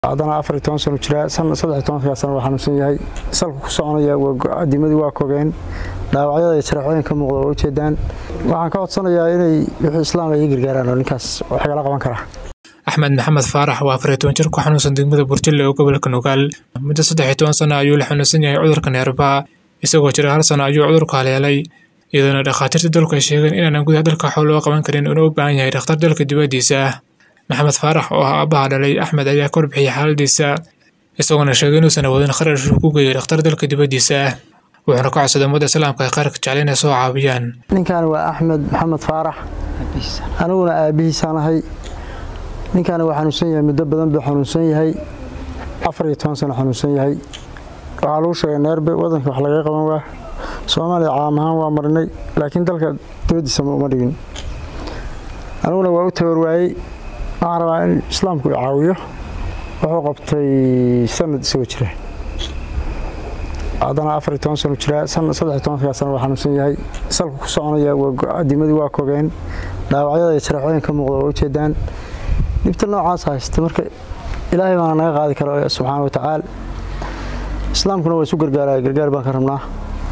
عدنا أفريقيا سنة جرا سنة 17 سنة waxaan u yahay salku ku soconaya adimadii waa kogeen dhaawacyada sharaxooyin ka muuqda oo jeedaan waxaan ka codsanayaa inay wixii islaam ay gargaaraan oo ninkaas wax kala qaban kara Axmed Maxamed Faarax waa Afreeton jir ku xanuunsan degmada Burjile oo gobolka Nugaal muddo 13 sano ayuu la xanuunsan yahay cudurka neerfaha isagoo jira hal sano ayuu cudurka haleelay iyadoo dhakhaatiirta dalka ay sheegeen inaan gudaha dalka xoolo loo qaban karin oo u baahan yahay dhakhtar dalka dibadiisa Maxamed Faarax oo aabbaha dhalay Axmed ayaa ka warbixiyay xaaladiisa isagoo sheegay inuu san wadin kharash ku geeyay dhakhtar dalka dibadiisa wuxuuna ka codsaday ummadda islaamka ay qaarka jecel inay soo caawiyaan ninkan waa Axmed Maxamed Faarax aniguna aabihiisanahay ninkan waa xanuunsan yahay muddo badan buu xanuunsan yahay 14 sano xanuunsan yahay waxa lagu sheegay neerbe wadanka wax laga qaban waa Soomaaliya caam ahaan waa marnay laakiin dalka dibadiisa ma dhigin aniguna waa u tawarwaayay waxaan in islaamku caawiyo wuxuu qabtay sanad soo jira عدنا أفريقيا سنة جرا سنة 17 سنة waxaan u yahay salku ku soconaya adimadii waa kogeen dhaawacyada sharaxooyin ka muuqda oo jeedaan dibta noocaas haysta marka ilaahay baan naga qaadi karo subxaanahu wa ta'aala islaamkuna waa isu gargaar baan ka rabnaa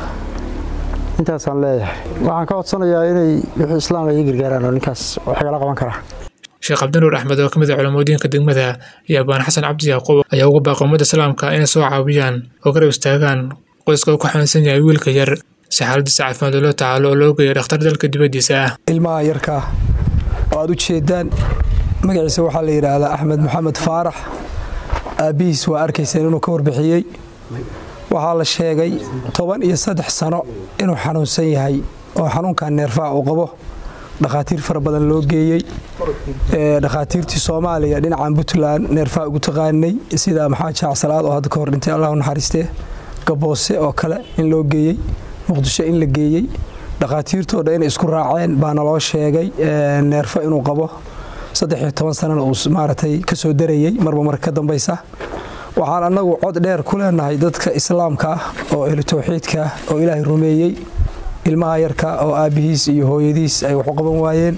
intaas aan leeyahay waxaan ka codsanayaa inay wixii islaam ay gargaaraan oo ninkaas wax kala qaban kara Sheekh Abdul Ahmed oo kamid ah culimooyinka degmada iyo Baan Xasan Cabdi Yaqoob ayaa ugu baaqay ummadda islaamka inay soo caawiyaan oo garab istaagaan qoyska ku xanuunsan yahay wiilka yar si xaaladdiisa caafimaad loo tacaalo oo loo geeyo dhakhtar dalka dibadiisa ilmaha yarka oo aad u jeedaan magaciisa waxaa la yiraahdaa Axmed Maxamed Faarax aabihiis waa arkayseen inuu ka warbixiyay waxaa la sheegay 13 sano inuu xanuunsan yahay oo xanuunka neerfaha uu qabo dhakhaatiir fara badan loo geeyay dhakhaatiirtii Soomaaliya dhinacan Puntland neerfaha ugu taqaanay sida Maxamed Shaac Salaad oo hadda ka hor dhintay Allah u naxariistee gaboose oo kale in loo geeyay Muqdisho in la geeyay dhakhaatiirtooda in isku raaceen baana loo sheegay neerfa inuu qabo 13 sano oo maaratay ka soo darayay marba ka dambaysa waxaan anagu cod dheer ku leenahay dadka islaamka oo ahlu tawxiidka oo Ilaahay rumeeyay ilmaha yarka oo aabihiis iyo hooyadiis ay wax u qaban waayeen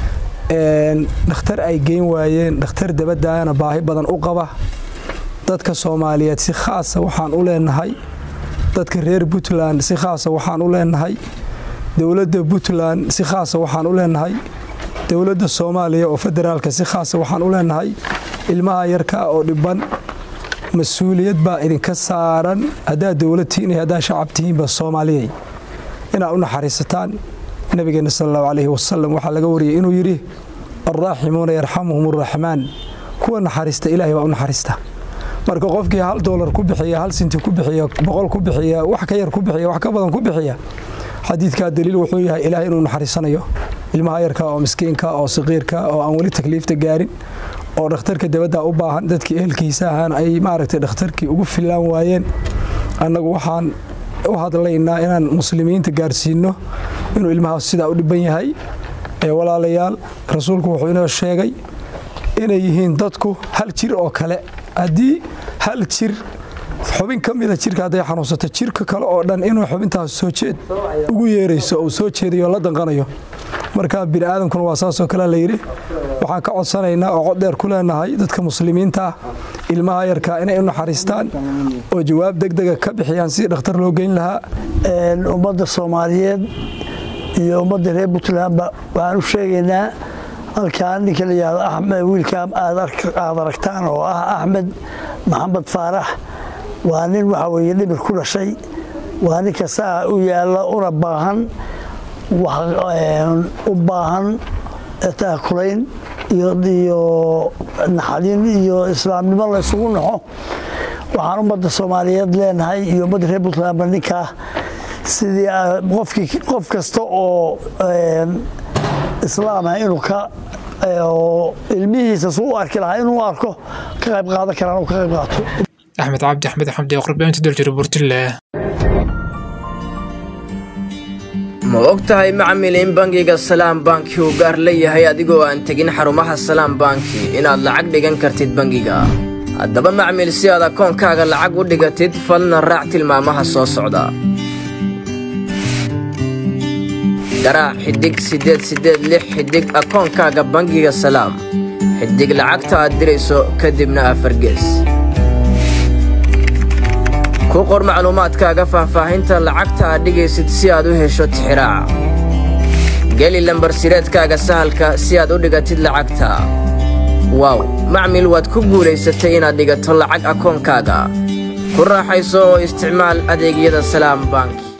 dhakhtar ay geyn waayeen dhakhtar dabadaana baahi badan u qaba dadka Soomaaliyeed si khaas ah waxaan u leenahay dadka reer Puntland si khaas ah waxaan u leenahay dawladda Puntland si khaas ah waxaan u leenahay dawladda Soomaaliya oo federaalka si khaas ah waxaan u leenahay ilmaha yarka oo dhiban mas'uuliyad baa idinka saaran hadaa dawladtiin iyo hadaa shacabtiin ba Soomaaliyeed ina u naxariisataan nabigeena sallallahu alayhi wasallam waxa laga wariyay inuu yiri arraahimuuna yarhamuhumur rahmaan kuwa naxariista Ilaahay waa u naxariista marka qofkii $1 ku bixiya 1 senti ku bixiya 100 ku bixiya wax ka yar ku bixiya wax ka badan ku bixiya xadiidka daliil wuxuu yahay Ilaahay inuu naxariisanayo ilmaha yarka oo miskiinka oo saqiirka oo aan wali takliifta gaarin oo dhakhtarka dabada u baahan dadkii ehelkiisa ahaan ay maaragtay dhakhtarkii ugu filaan waayeen annagu waxaan u hadlaynaa inaan muslimiinta gaarsiino inuu ilmaha sida u dhiban yahay walaalayaal rasuulku wuxuu inoo sheegay inay yihiin dadku hal jir oo kale hadii hal jir xubin kamida jirka haday xanuunsato jirka kale oo dhan inuu xubintaas soo jeed ugu yeerayso oo soo jeediyo la danqanayo marka bini'aadamkuna waa saasoo kale la yiri waxaan ka codsanaynaa oo cod dheer ku leenahay dadka muslimiinta ilmaha yarka inay u naxariistaan oo jawaab degdeg ah ka bixiyaan si dhakhtar loo geyn lahaa ummadda Soomaaliyeed iyo ummadda reer Puntland waxaan u sheegaynaa halkaan ninka la yiraahdo Axmed wiilkaan aad aragtaan oo ah Axmed Maxamed Faarax waa nin waxa weeye dhibir ku dhashay waa nin ka saa u yaala una baahan u baahan taakulayn iyo naxariin iyo islaamnimo la isugu naxo waxaan ummadda Soomaaliyeed leenahay iyo ummadda reer Puntland ninka sidii qof kasta oo islaam ah inuu ka ilmihiisa soo arki lahaa inuu arko ka qayb qaadan karaan oo ka qayb qaato Axmed Cabdi Axmed Xamdi oo qurbaynta dalka Burjile ma ogtahay macmiil in bangiga Salaam Banki uu gaar leeyahay adigoo aan tagin xarumaha Salaam Banki inaad lacag dhigan kartid bangiga haddaba macmiil si aad akoonkaaga lacag u dhigatid falna raac tilmaamaha soo socda garaac xidig 886 xidig akoonkaaga bangiga Salaam xidig lacagta aad dirayso kadibna 4 gees ku qor macluumaadkaaga faahfaahinta lacagta aad dhigaysid si aad u hesho tixraaca geli lambar sireedkaaga sahalka si aad u dhigatid lacagta wow macmiil waad ku guulaysatay inaad dhigato lacag akoonkaaga ku raaxayso oo isticmaal adeegyada Salaam Bank